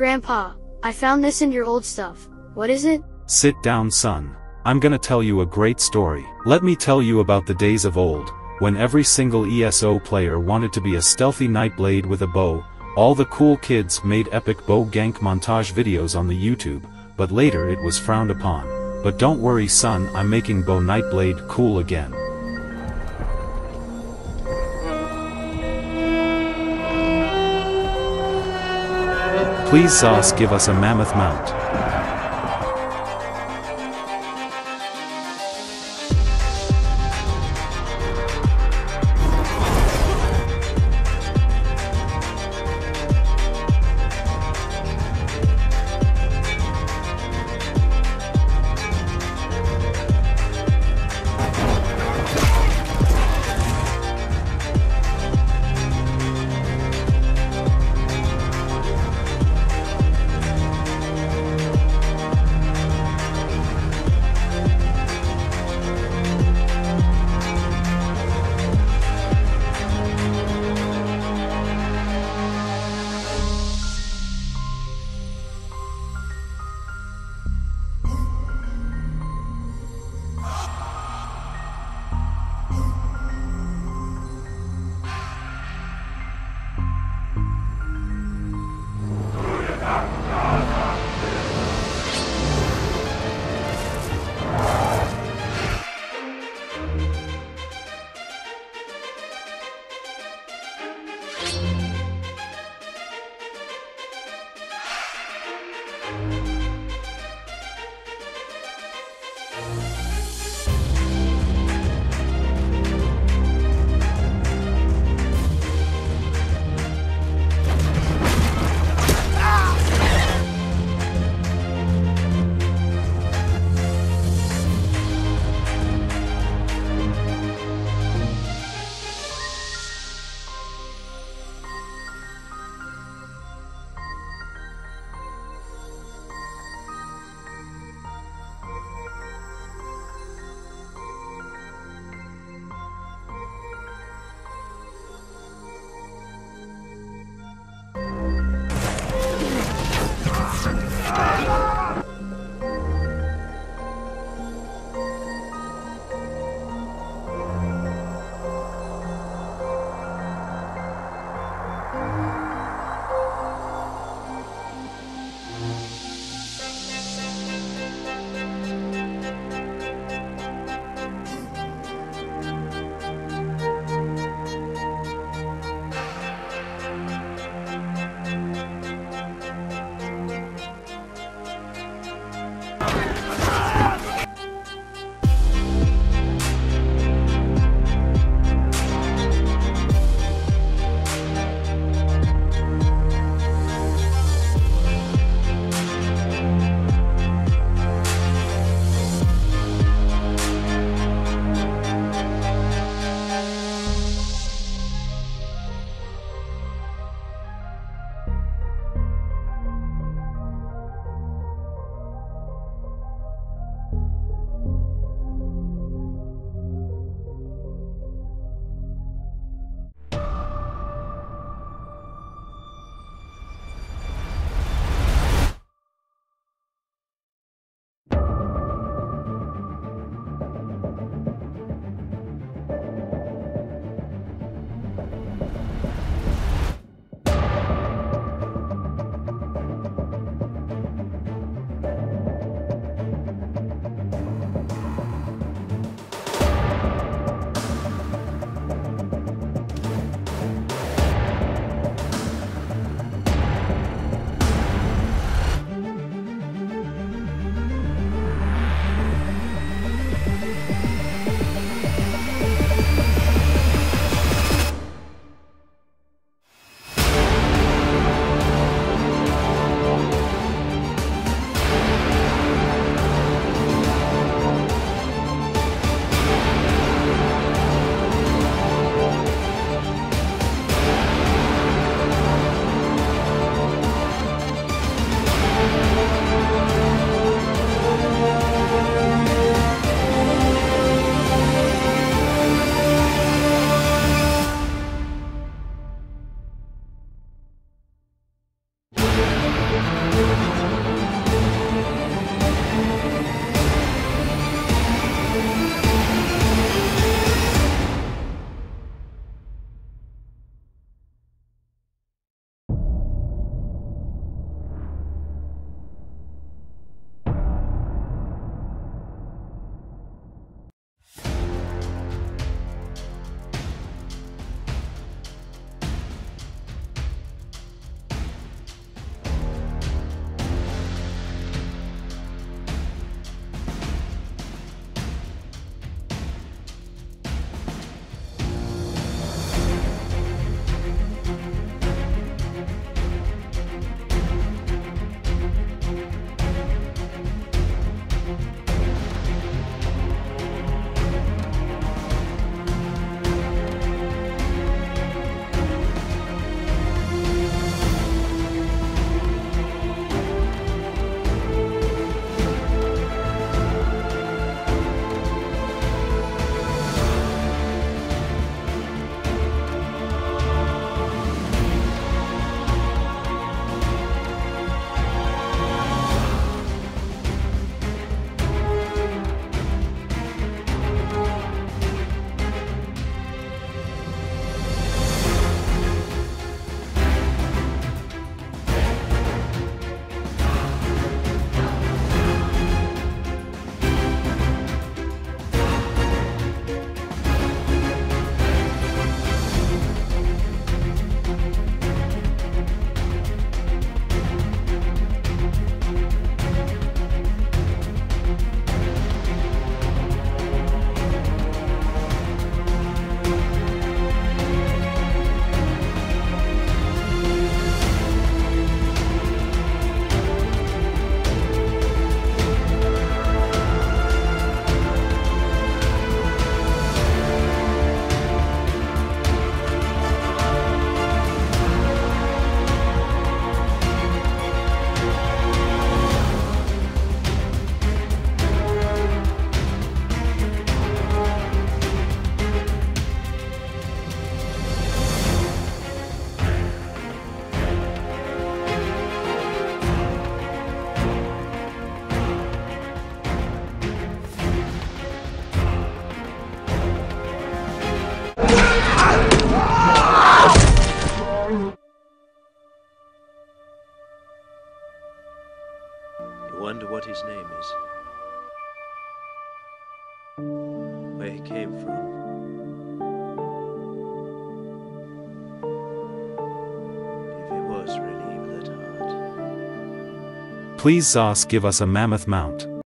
Grandpa, I found this in your old stuff. What is it? Sit down, son. I'm gonna tell you a great story. Let me tell you about the days of old, when every single ESO player wanted to be a stealthy Nightblade with a bow. All the cool kids made epic bow gank montage videos on the YouTube, but later it was frowned upon. But don't worry, son, I'm making Bow Nightblade cool again. Please Zos, give us a mammoth mount. was relieved that heart. Please Zos give us a mammoth mount.